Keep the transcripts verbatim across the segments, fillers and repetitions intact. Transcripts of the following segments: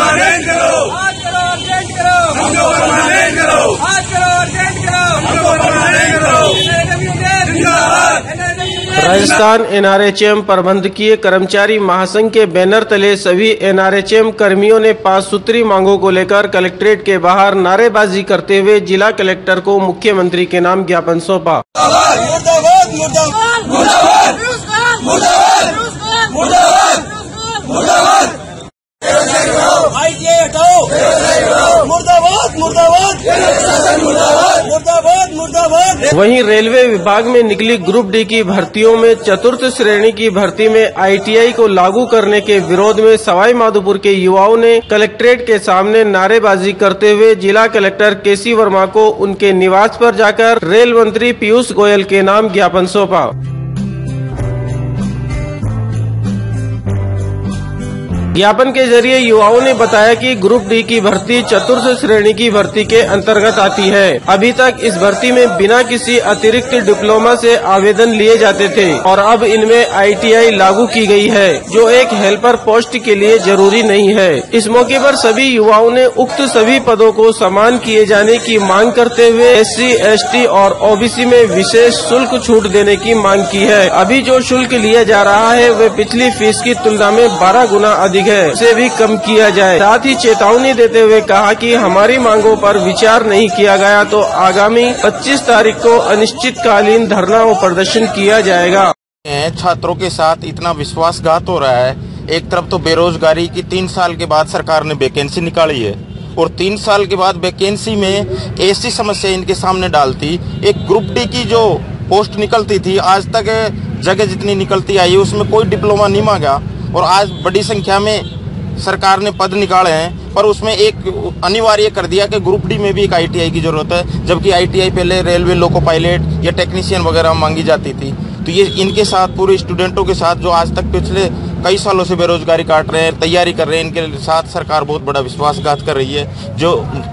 Permanent करो, आज करो अर्जेंट करो, हमको परमानेंट करो, आज करो अर्जेंट करो, हमको परमानेंट करो। जिंदाबाद। राजस्थान एनआरएचएम प्रबंधकीय कर्मचारी महासंघ के बैनर तले सभी एनआरएचएम कर्मियों ने पांच सूत्री मांगों को लेकर कलेक्ट्रेट के बाहर नारेबाजी करते हुए जिला कलेक्टर को मुख्यमंत्री के नाम ज्ञापन सौंपा। मुर्दाबाद, मुर्दाबाद, मुर्दाबाद, मुर्दाबाद, मुर्दाबाद, मुर्दाबाद, आईटीआई हटाओ, मुर्दाबाद, मुर्दाबाद, मुर्दाबाद, मुर्दाबाद। वहीं रेलवे विभाग में निकली ग्रुप डी की भर्तियों में चतुर्थ श्रेणी की भर्ती में आईटीआई को लागू करने के विरोध में सवाई माधोपुर के युवाओं ने कलेक्ट्रेट के सामने नारेबाजी करते हुए जिला कलेक्टर केसी वर्मा को उनके निवास पर जाकर रेल मंत्री पीयूष गोयल के नाम ज्ञापन सौंपा। ज्ञापन के जरिए युवाओं ने बताया कि ग्रुप डी की भर्ती चतुर्थ श्रेणी की भर्ती के अंतर्गत आती है। अभी तक इस भर्ती में बिना किसी अतिरिक्त डिप्लोमा से आवेदन लिए जाते थे और अब इनमें आईटीआई लागू की गई है, जो एक हेल्पर पोस्ट के लिए जरूरी नहीं है। इस मौके पर सभी युवाओं ने उक्त सभी पदों को समान किए जाने की मांग करते हुए एससी, एसटी और ओबीसी में विशेष शुल्क छूट देने की मांग की है। अभी जो शुल्क लिया जा रहा है वे पिछली फीस की तुलना में बारह गुना अधिक है, उसे भी कम किया जाए। साथ ही चेतावनी देते हुए कहा कि हमारी मांगों पर विचार नहीं किया गया तो आगामी पच्चीस तारीख को अनिश्चितकालीन धरना व प्रदर्शन किया जाएगा। छात्रों के साथ इतना विश्वासघात हो रहा है। एक तरफ तो बेरोजगारी की तीन साल के बाद सरकार ने वैकेंसी निकाली है और तीन साल के बाद वैकेंसी में ऐसी समस्या इनके सामने डालती। एक ग्रुप डी की जो पोस्ट निकलती थी, आज तक जगह जितनी निकलती आई उसमें कोई डिप्लोमा नहीं मांगा और आज बड़ी संख्या में सरकार ने पद निकाले हैं, पर उसमें एक अनिवार्य कर दिया कि ग्रुप डी में भी एक आईटीआई की जरूरत है, जबकि आईटीआई पहले रेलवे लोको पायलट या टेक्नीशियन वगैरह मांगी जाती थी। तो ये इनके साथ पूरे स्टूडेंटों के साथ जो आज तक पिछले कई सालों से बेरोजगारी काट रहे हैं, तैयारी कर रहे हैं, इनके साथ सरकार बहुत बड़ा विश्वासघात कर रही है। जो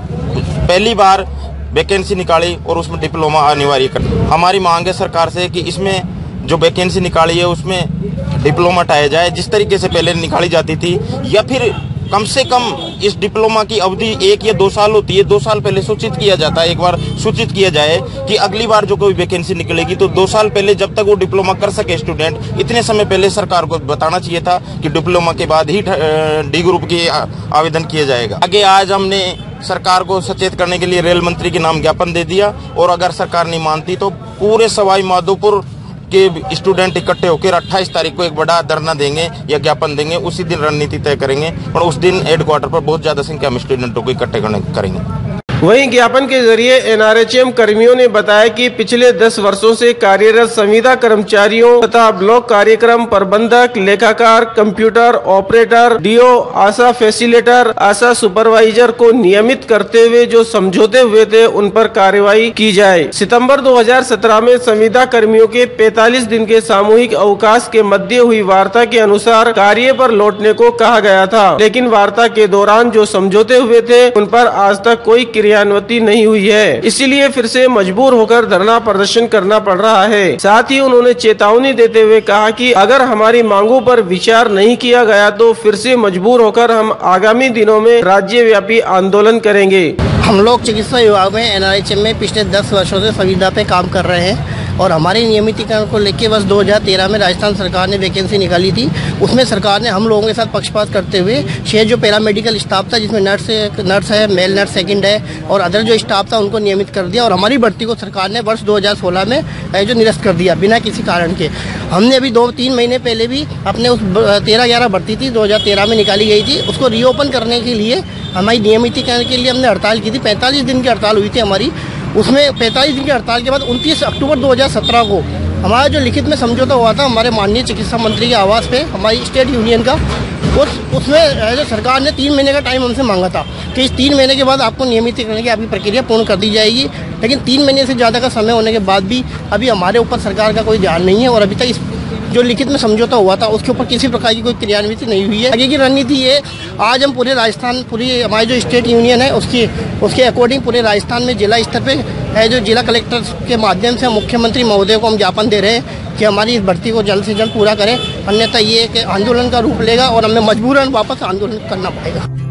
पहली बार वैकेंसी निकाली और उसमें डिप्लोमा अनिवार्य कर दी। हमारी मांग है सरकार से कि इसमें जो वैकेंसी निकाली है उसमें डिप्लोमा हटाया जाए, जिस तरीके से पहले निकाली जाती थी, या फिर कम से कम इस डिप्लोमा की अवधि एक या दो साल होती है, दो साल पहले सूचित किया जाता है। एक बार सूचित किया जाए कि अगली बार जो कोई वैकेंसी निकलेगी तो दो साल पहले जब तक वो डिप्लोमा कर सके स्टूडेंट, इतने समय पहले सरकार को बताना चाहिए था कि डिप्लोमा के बाद ही डी ग्रुप के आवेदन किया जाएगा। आगे आज हमने सरकार को सचेत करने के लिए रेल मंत्री के नाम ज्ञापन दे दिया और अगर सरकार नहीं मानती तो पूरे सवाई माधोपुर के स्टूडेंट इकट्ठे होकर अट्ठाईस तारीख को एक बड़ा धरना देंगे या ज्ञापन देंगे। उसी दिन रणनीति तय करेंगे और उस दिन हेडक्वार्टर पर बहुत ज्यादा संख्या में स्टूडेंटों को इकट्ठे करेंगे। वहीं ज्ञापन के जरिए एनआरएचएम कर्मियों ने बताया कि पिछले दस वर्षों से कार्यरत संविदा कर्मचारियों तथा ब्लॉक कार्यक्रम प्रबंधक, लेखाकार, computer operator, DO, ASHA facilitator, ASHA supervisor को नियमित करते हुए जो समझौते हुए थे उन पर कार्रवाई की जाए। सितंबर दो हज़ार सत्रह में संविदा कर्मियों के पैंतालीस दिन के सामूहिक अवकाश के मध्य हुई वार्ता के अनुसार कार्य पर लौटने को कहा गया था, लेकिन वार्ता के दौरान जो समझौते हुए थे उन पर आज तक कोई क्रियान्वित नहीं हुई है। इसीलिए फिर से मजबूर होकर धरना प्रदर्शन करना पड़ रहा है। साथ ही उन्होंने चेतावनी देते हुए कहा कि अगर हमारी मांगों पर विचार नहीं किया गया तो फिर से मजबूर होकर हम आगामी दिनों में राज्यव्यापी आंदोलन करेंगे। हम लोग चिकित्सा विभाग में एनआरएचएम में पिछले दस वर्षों से संविदा पे काम कर रहे हैं और हमारे नियमितीकरण को लेकर बस दो हज़ार तेरह में राजस्थान सरकार ने वैकेंसी निकाली थी। उसमें सरकार ने हम लोगों के साथ पक्षपात करते हुए शेष जो पैरामेडिकल स्टाफ था, जिसमें नर्स नर्स है, मेल नर्स सेकंड है और अदर जो स्टाफ था उनको नियमित कर दिया और हमारी भर्ती को सरकार ने वर्ष दो हज़ार सोलह में जो निरस्त कर दिया बिना किसी कारण के। हमने अभी दो तीन महीने पहले भी अपने उस तेरह ग्यारह भर्ती थी दो हज़ार तेरह में निकाली गई थी, उसको रीओपन करने के लिए हमारी नियमितीकरण के लिए हमने हड़ताल की थी। पैंतालीस दिन की हड़ताल हुई थी हमारी। उसमें पैंतालीस दिन की हड़ताल के बाद उनतीस अक्टूबर दो हज़ार सत्रह को हमारा जो लिखित में समझौता हुआ था हमारे माननीय चिकित्सा मंत्री के आवास पे हमारी स्टेट यूनियन का, उस उसमें जो सरकार ने तीन महीने का टाइम हमसे मांगा था कि इस तीन महीने के बाद आपको नियमितीकरण की आपकी प्रक्रिया पूर्ण कर दी जाएगी। लेकिन तीन महीने से ज़्यादा का समय होने के बाद भी अभी हमारे ऊपर सरकार का कोई ध्यान नहीं है और अभी तक इस जो लिखित में समझौता हुआ था उसके ऊपर किसी प्रकार की कोई क्रियान्वित नहीं हुई है। आगे की रणनीति ये, आज हम पूरे राजस्थान, पूरी हमारी जो स्टेट यूनियन है उसकी उसके अकॉर्डिंग पूरे राजस्थान में जिला स्तर पे है जो जिला कलेक्टर के माध्यम से मुख्यमंत्री महोदय को हम ज्ञापन दे रहे हैं कि हमारी इस भर्ती को जल्द से जल्द पूरा करें, अन्यथा ये कि आंदोलन का रूप लेगा और हमें मजबूरन वापस आंदोलन करना पड़ेगा।